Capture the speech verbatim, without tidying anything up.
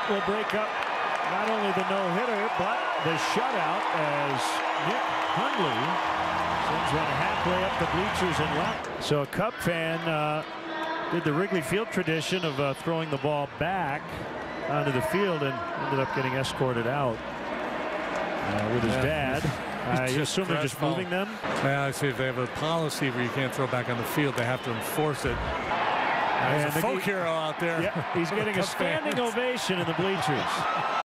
will break up not only the no-hitter, but the shutout as Nick Hundley sends one halfway up the bleachers and left. So a Cub fan uh, did the Wrigley Field tradition of uh, throwing the ball back onto the field and ended up getting escorted out uh, with his yeah. dad. I assume they're just moving them. Yeah, I see if they have a policy where you can't throw back on the field, they have to enforce it. There's And a folk hero out there. Yeah, he's getting a standing ovation in the bleachers.